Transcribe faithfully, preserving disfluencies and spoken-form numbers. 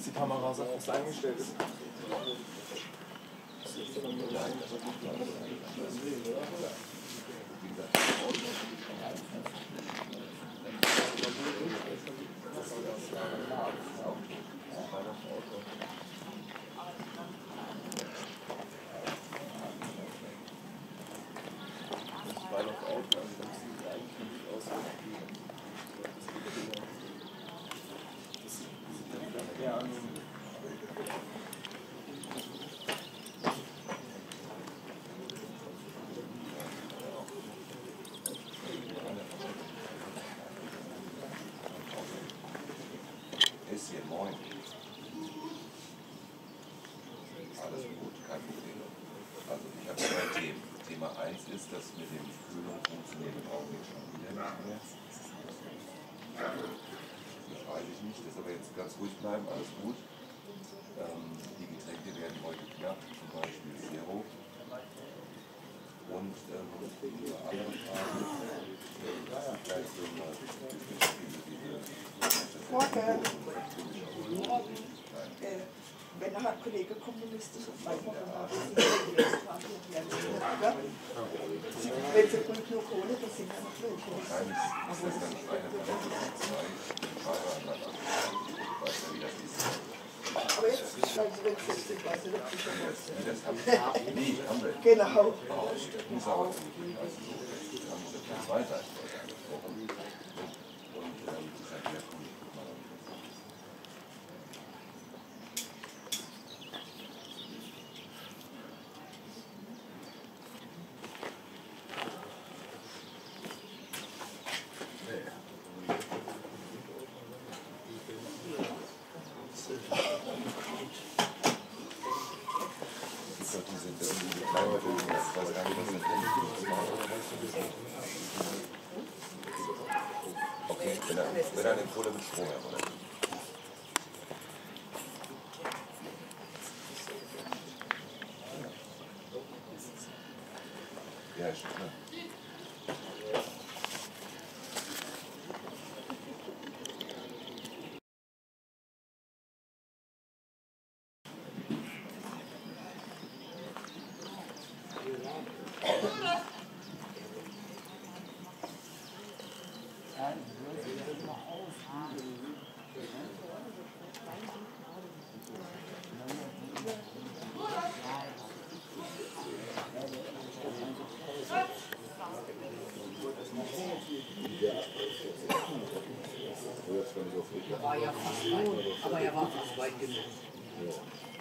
die Kamera so fest eingestellt ist. Bisschen, moin. Alles gut, kein Problem. Also ich habe zwei Themen. Thema eins ist, dass mit dem Kühlung funktioniert im Augenblick schon wieder nicht mehr. Das weiß ich nicht, das aber jetzt ganz ruhig bleiben, alles gut. Ähm, die Getränke werden heute knapp, zum Beispiel Zero. Und ähm, die andere Frage, das ist vielleicht so eine Morgen. Äh, wenn nachher ein Kollege kommunistisch und weiter dann wenn sie gut nur Kohle, das sind ja noch Leute. wahrscheinlich ist das dann nicht eine von den zwei Schreiber aneinander. Ich weiß ja, wie das ist. Aber jetzt, also wenn es jetzt nicht weiß, dann wird es schon was. Das haben wir. Nee, haben wir. Genau. Oh, das muss aber nicht. Also, wir haben uns ja zwei Seiten heute angesprochen. Und ähm, ich sage, ja, komm, guck mal. Okay, wenn er, wenn er eine Kohle mit Strom hat, oder? Ja, ist schon klar. War ja fast weit, aber er war fast weit genug.